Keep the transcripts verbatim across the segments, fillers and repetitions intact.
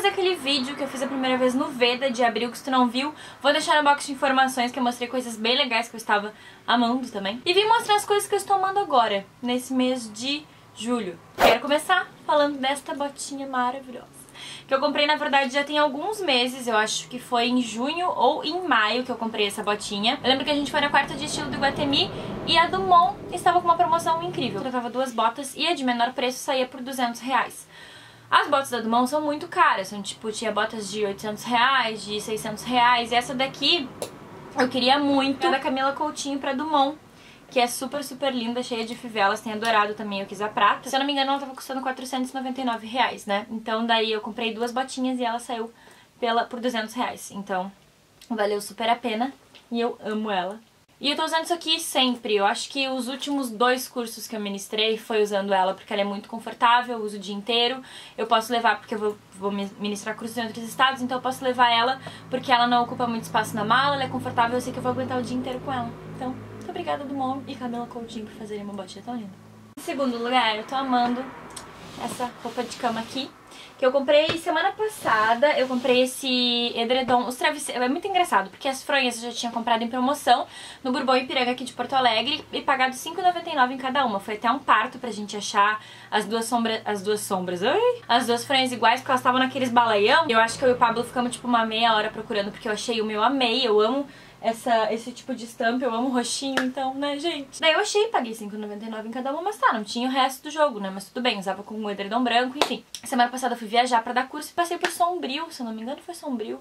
fazer aquele vídeo que eu fiz a primeira vez no Veda de abril, que se tu não viu, vou deixar no box de informações, que eu mostrei coisas bem legais que eu estava amando também. E vim mostrar as coisas que eu estou amando agora, nesse mês de julho. Quero começar falando desta botinha maravilhosa, que eu comprei, na verdade, já tem alguns meses. Eu acho que foi em junho ou em maio que eu comprei essa botinha. Eu lembro que a gente foi na quarta de estilo do Iguatemi e a Dumont estava com uma promoção incrível. Eu tava duas botas e a de menor preço saía por duzentos reais. As botas da Dumont são muito caras, são tipo, tinha botas de oitocentos reais, de seiscentos reais. E essa daqui eu queria muito, é da Camila Coutinho pra Dumont, que é super, super linda, cheia de fivelas. Tem a dourado também, eu quis a prata. Se eu não me engano, ela tava custando quatrocentos e noventa e nove reais, né? Então daí eu comprei duas botinhas e ela saiu pela, por duzentos reais. Então valeu super a pena e eu amo ela. E eu tô usando isso aqui sempre. Eu acho que os últimos dois cursos que eu ministrei foi usando ela, porque ela é muito confortável, eu uso o dia inteiro. Eu posso levar, porque eu vou, vou ministrar cursos em outros estados, então eu posso levar ela, porque ela não ocupa muito espaço na mala, ela é confortável, eu sei que eu vou aguentar o dia inteiro com ela. Então, muito obrigada, Dumont e Camila Coutinho, por fazerem uma botinha tão linda. Em segundo lugar, eu tô amando essa roupa de cama aqui, que eu comprei semana passada. Eu comprei esse edredom, os travesseiros, é muito engraçado, porque as fronhas eu já tinha comprado em promoção no Bourbon Ipiranga aqui de Porto Alegre e pagado cinco reais e noventa e nove centavos em cada uma. Foi até um parto pra gente achar as duas sombras, as duas sombras, ai, as duas fronhas iguais, porque elas estavam naqueles balaião. Eu acho que eu e o Pablo ficamos tipo uma meia hora procurando, porque eu achei o meu, amei, eu amo Essa, esse tipo de estampa, eu amo roxinho, então, né, gente? Daí eu achei, paguei cinco reais e noventa e nove centavos em cada uma, mas tá, não tinha o resto do jogo, né? Mas tudo bem, usava com um edredom branco, enfim. Semana passada eu fui viajar pra dar curso e passei por Sombrio, se eu não me engano foi Sombrio.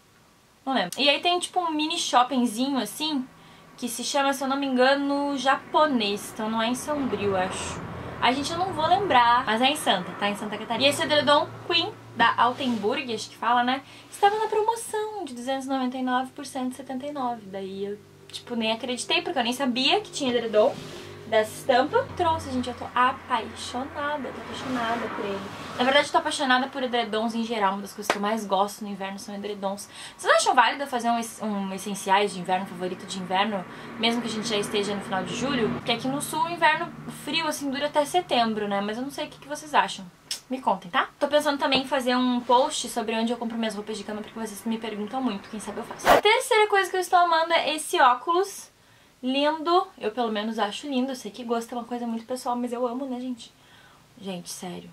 Não lembro. E aí tem tipo um mini shoppingzinho, assim, que se chama, se eu não me engano, Japonês. Então não é em Sombrio, acho. A gente, eu não vou lembrar, mas é em Santa, tá? Em Santa Catarina. E esse edredom Queen, da Altenburg, acho que fala, né? Estava na promoção de duzentos e noventa e nove por cento e setenta e nove. Daí eu, tipo, nem acreditei, porque eu nem sabia que tinha edredom dessa estampa. Trouxe, gente, eu tô apaixonada, tô apaixonada por ele. Na verdade, eu tô apaixonada por edredons em geral. Uma das coisas que eu mais gosto no inverno são edredons. Vocês acham válido fazer um, um essenciais de inverno, favorito de inverno, mesmo que a gente já esteja no final de julho? Porque aqui no sul o inverno frio, assim, dura até setembro, né? Mas eu não sei o que, que vocês acham. Me contem, tá? Tô pensando também em fazer um post sobre onde eu compro minhas roupas de cama, porque vocês me perguntam muito, quem sabe eu faço. A terceira coisa que eu estou amando é esse óculos lindo. Eu pelo menos acho lindo, eu sei que gosto é uma coisa muito pessoal, mas eu amo, né, gente? Gente, sério.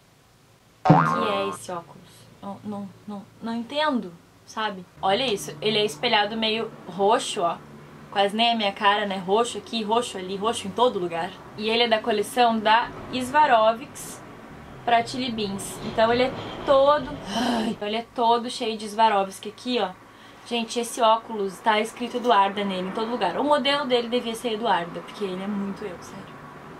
O que é esse óculos? Não, não, não, não entendo, sabe? Olha isso, ele é espelhado meio roxo, ó. Quase nem a minha cara, né? Roxo aqui, roxo ali, roxo em todo lugar. E ele é da coleção da Swarovski pra Chili Beans. Então ele é todo... Ai, ele é todo cheio de Swarovski aqui, ó. Gente, esse óculos tá escrito Eduarda nele, em todo lugar. O modelo dele devia ser Eduarda, porque ele é muito eu, sério.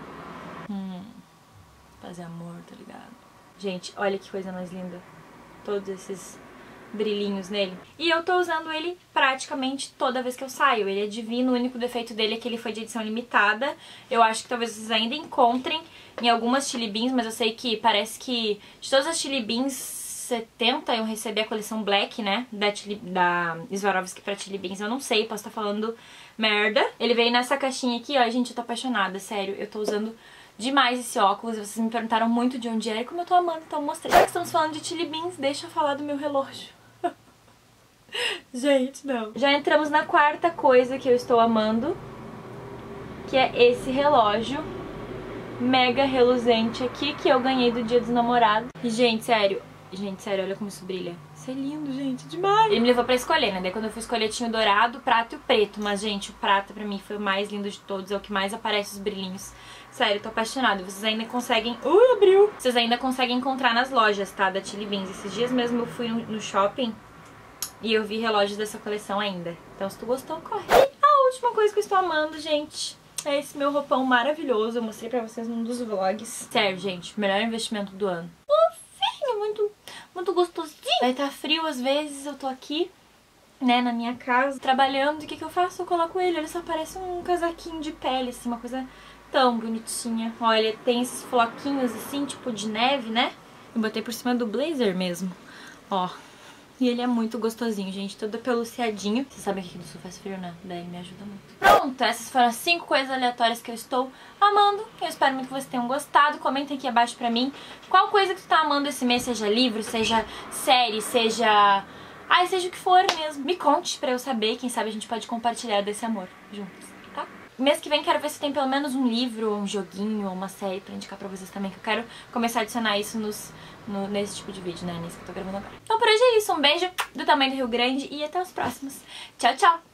Hum, fazer amor, tá ligado? Gente, olha que coisa mais linda. Todos esses brilhinhos nele. E eu tô usando ele praticamente toda vez que eu saio. Ele é divino, o único defeito dele é que ele foi de edição limitada. Eu acho que talvez vocês ainda encontrem em algumas Chili Beans, mas eu sei que parece que de todas as Chili Beans, setenta eu recebi a coleção Black, né, da, Chili, da Swarovski pra Chili Beans. Eu não sei, posso estar falando merda. Ele veio nessa caixinha aqui, ó, gente, eu tô apaixonada, sério. Eu tô usando demais esse óculos, vocês me perguntaram muito de onde é e como eu tô amando, então eu mostrei. Já que estamos falando de Chili Beans, deixa eu falar do meu relógio. Gente, não. Já entramos na quarta coisa que eu estou amando, que é esse relógio mega reluzente aqui, que eu ganhei do Dia dos Namorados. E, gente, sério, gente, sério, olha como isso brilha. Isso é lindo, gente, demais. Ele me levou pra escolher, né? Daí quando eu fui escolher tinha o dourado, o prata e o preto. Mas, gente, o prata pra mim foi o mais lindo de todos, é o que mais aparece os brilhinhos. Sério, eu tô apaixonada. Vocês ainda conseguem... Ui, abriu! Vocês ainda conseguem encontrar nas lojas, tá? Da Chili Beans. Esses dias mesmo eu fui no shopping e eu vi relógios dessa coleção ainda. Então, se tu gostou, corre. E a última coisa que eu estou amando, gente, é esse meu roupão maravilhoso. Eu mostrei pra vocês num dos vlogs. Sério, gente, melhor investimento do ano. Fofinho, muito, muito gostosinho. Vai tá frio às vezes, eu tô aqui, né, na minha casa, trabalhando. E o que que eu faço? Eu coloco ele. Ele só parece um casaquinho de pele, assim, uma coisa tão bonitinha. Olha, tem esses floquinhos assim, tipo de neve, né? Eu botei por cima do blazer mesmo. Ó. E ele é muito gostosinho, gente, todo peluciadinho. Vocês sabem que aqui do sul faz frio, né? Daí me ajuda muito. Pronto, essas foram as cinco coisas aleatórias que eu estou amando. Eu espero muito que vocês tenham gostado. Comentem aqui abaixo pra mim qual coisa que tu tá amando esse mês, seja livro, seja série, seja... Ai, seja o que for mesmo. Me conte pra eu saber, quem sabe a gente pode compartilhar desse amor juntos, tá? Mês que vem quero ver se tem pelo menos um livro, um joguinho ou uma série pra indicar pra vocês também, que eu quero começar a adicionar isso nos, no, nesse tipo de vídeo, né? Nesse que eu tô gravando agora. Então por hoje é isso, um beijo do tamanho do Rio Grande e até os próximos. Tchau, tchau!